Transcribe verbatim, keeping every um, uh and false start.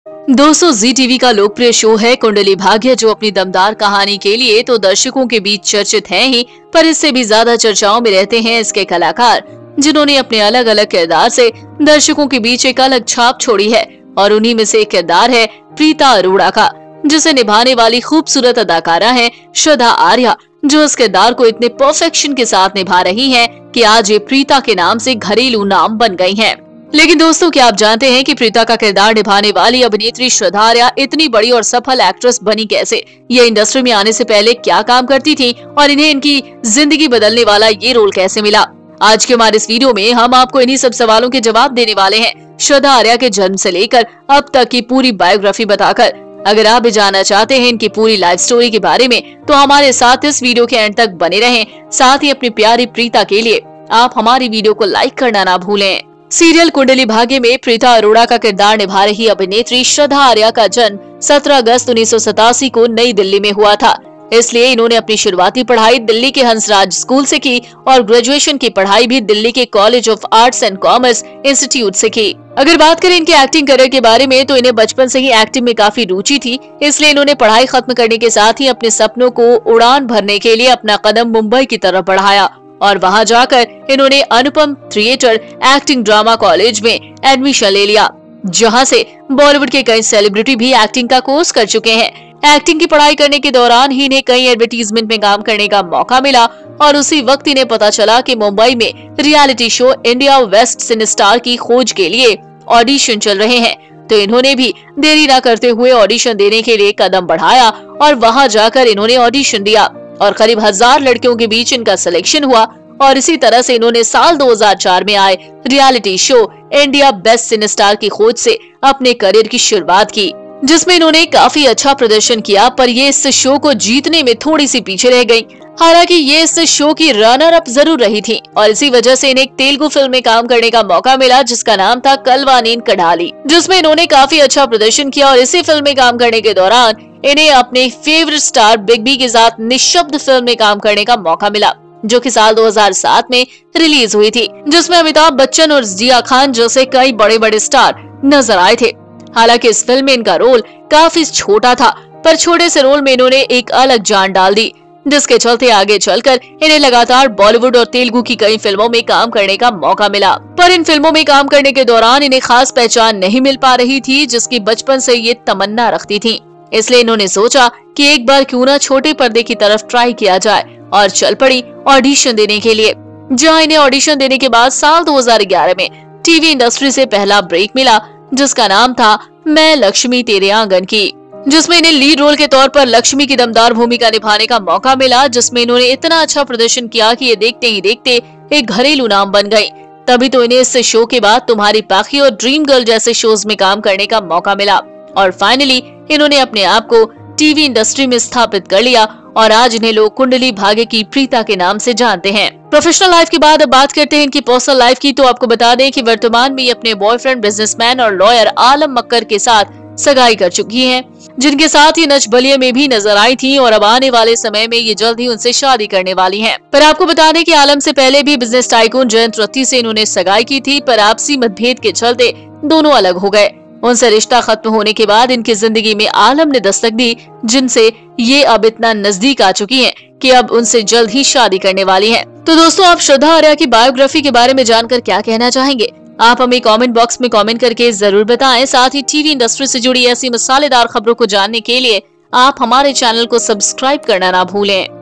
दोस्तों, जी टीवी का लोकप्रिय शो है कुंडली भाग्य, जो अपनी दमदार कहानी के लिए तो दर्शकों के बीच चर्चित हैं ही, पर इससे भी ज्यादा चर्चाओं में रहते हैं इसके कलाकार, जिन्होंने अपने अलग अलग किरदार से दर्शकों के बीच एक अलग छाप छोड़ी है। और उन्हीं में से एक किरदार है प्रीता अरोड़ा का, जिसे निभाने वाली खूबसूरत अदाकारा है श्रद्धा आर्या, जो इस किरदार को इतने परफेक्शन के साथ निभा रही हैं कि आज ये प्रीता के नाम से घरेलू नाम बन गई हैं। लेकिन दोस्तों, क्या आप जानते हैं कि प्रीता का किरदार निभाने वाली अभिनेत्री श्रद्धा आर्या इतनी बड़ी और सफल एक्ट्रेस बनी कैसे? ये इंडस्ट्री में आने से पहले क्या काम करती थी और इन्हें इनकी जिंदगी बदलने वाला ये रोल कैसे मिला? आज के हमारे इस वीडियो में हम आपको इन्हीं सब सवालों के जवाब देने वाले हैं, श्रद्धा आर्या के जन्म से लेकर अब तक की पूरी बायोग्राफी बताकर। अगर आप भी जानना चाहते हैं इनकी पूरी लाइफ स्टोरी के बारे में, तो हमारे साथ इस वीडियो के एंड तक बने रहें। साथ ही अपनी प्यारी प्रीता के लिए आप हमारी वीडियो को लाइक करना ना भूलें। सीरियल कुंडली भाग्य में प्रीता अरोड़ा का किरदार निभा रही अभिनेत्री श्रद्धा आर्या का जन्म सत्रह अगस्त उन्नीस सौ सतासी को नई दिल्ली में हुआ था। इसलिए इन्होंने अपनी शुरुआती पढ़ाई दिल्ली के हंसराज स्कूल से की और ग्रेजुएशन की पढ़ाई भी दिल्ली के college of arts and commerce institute से की। अगर बात करें इनके एक्टिंग करियर के बारे में, तो इन्हें बचपन से ही एक्टिंग में काफी रुचि थी। इसलिए इन्होंने पढ़ाई खत्म करने के साथ ही अपने सपनों को उड़ान भरने के लिए अपना कदम मुंबई की तरफ बढ़ाया और वहां जाकर इन्होंने Anupam theatre acting drama college में एडमिशन ले लिया, जहां से बॉलीवुड के कई सेलिब्रिटी भी एक्टिंग का कोर्स कर चुके हैं। एक्टिंग की पढ़ाई करने के दौरान ही इन्हें कई एडवर्टीजमेंट में काम करने का मौका मिला और उसी वक्त इन्हें पता चला कि मुंबई में reality show India best cine star की खोज के लिए ऑडिशन चल रहे हैं। तो इन्होंने भी देरी न करते हुए ऑडिशन देने के लिए कदम बढ़ाया और वहां जाकर इन्होंने ऑडिशन दिया और करीब हजार लड़कियों के बीच इनका सिलेक्शन हुआ। और इसी तरह से इन्होंने साल दो हज़ार चार में आए reality show India best cine star की खोज से अपने करियर की शुरुआत की, जिसमें इन्होंने काफी अच्छा प्रदर्शन किया। पर ये इस शो को जीतने में थोड़ी सी पीछे रह गयी। हालांकि ये इस शो की रनर अप जरूर रही थी और इसी वजह से इन्हें एक तेलुगु फिल्म में काम करने का मौका मिला, जिसका नाम था कलवानीन कडाली, जिसमें इन्होंने काफी अच्छा प्रदर्शन किया। और इसी फिल्म में काम करने के दौरान इन्हें अपने फेवरेट स्टार बिग बी के साथ निशब्द फिल्म में काम करने का मौका मिला, जो कि साल दो हज़ार सात में रिलीज हुई थी, जिसमें अमिताभ बच्चन और जिया खान जैसे कई बड़े बड़े स्टार नजर आए थे। हालांकि इस फिल्म में इनका रोल काफी छोटा था, पर छोटे से रोल में इन्होंने एक अलग जान डाल दी, जिसके चलते आगे चलकर इन्हें लगातार बॉलीवुड और तेलुगु की कई फिल्मों में काम करने का मौका मिला। पर इन फिल्मों में काम करने के दौरान इन्हें खास पहचान नहीं मिल पा रही थी, जिसकी बचपन से ये तमन्ना रखती थी। इसलिए इन्होंने सोचा कि एक बार क्यों ना छोटे पर्दे की तरफ ट्राई किया जाए और चल पड़ी ऑडिशन देने के लिए, जहां इन्हें ऑडिशन देने के बाद साल दो हज़ार ग्यारह में टीवी इंडस्ट्री से पहला ब्रेक मिला, जिसका नाम था मैं लक्ष्मी तेरे आंगन की, जिसमें इन्हें लीड रोल के तौर पर लक्ष्मी की दमदार भूमिका निभाने का मौका मिला, जिसमें इन्होंने इतना अच्छा प्रदर्शन किया कि ये देखते ही देखते एक घरेलू नाम बन गई। तभी तो इन्हें इस शो के बाद तुम्हारी पाखी और ड्रीम गर्ल जैसे शोज में काम करने का मौका मिला और फाइनली इन्होंने अपने आप को टीवी इंडस्ट्री में स्थापित कर लिया और आज इन्हें लोग कुंडली भाग्य की प्रीता के नाम से जानते हैं। प्रोफेशनल लाइफ के बाद अब बात करते हैं इनकी पर्सनल लाइफ की। तो आपको बता दें कि वर्तमान में ये अपने बॉयफ्रेंड बिजनेसमैन और लॉयर आलम मक्कर के साथ सगाई कर चुकी हैं, जिनके साथ ये नच बलिए में भी नजर आई थी और अब आने वाले समय में ये जल्द ही उनसे शादी करने वाली हैं। पर आपको बता दें कि आलम से पहले भी बिजनेस टाइकून जयंत रत्ती से इन्होंने सगाई की थी, पर आपसी मतभेद के चलते दोनों अलग हो गए। उनसे रिश्ता खत्म होने के बाद इनकी जिंदगी में आलम ने दस्तक दी, जिनसे ये अब इतना नजदीक आ चुकी हैं कि अब उनसे जल्द ही शादी करने वाली हैं। तो दोस्तों, आप श्रद्धा आर्या की बायोग्राफी के बारे में जानकर क्या कहना चाहेंगे? आप हमें कमेंट बॉक्स में कमेंट करके जरूर बताएं। साथ ही टीवी इंडस्ट्री से जुड़ी ऐसी मसालेदार खबरों को जानने के लिए आप हमारे चैनल को सब्सक्राइब करना ना भूलें।